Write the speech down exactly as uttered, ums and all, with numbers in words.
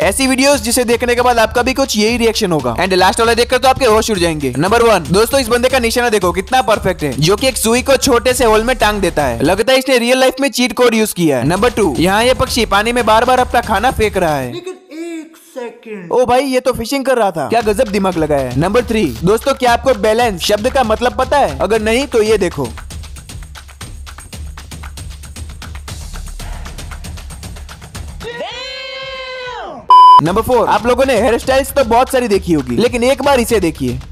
ऐसी वीडियोस जिसे देखने के बाद आपका भी कुछ यही रिएक्शन होगा। एंड लास्ट वाला देखकर तो आपके होश उड़ जाएंगे। नंबर वन, दोस्तों इस बंदे का निशाना देखो कितना परफेक्ट है, जो कि एक सुई को छोटे से होल में टांग देता है। लगता है इसने रियल लाइफ में चीट कोड यूज किया है। नंबर टू, यहाँ ये पक्षी पानी में बार बार अपना खाना फेंक रहा है। सेकंड। ओ भाई, ये तो फिशिंग कर रहा था, क्या गजब दिमाग लगाया है। नंबर थ्री, दोस्तों क्या आपको बैलेंस शब्द का मतलब पता है? अगर नहीं तो ये देखो। नंबर फोर, आप लोगों ने हेयर स्टाइल्स तो बहुत सारी देखी होगी, लेकिन एक बार इसे देखिए।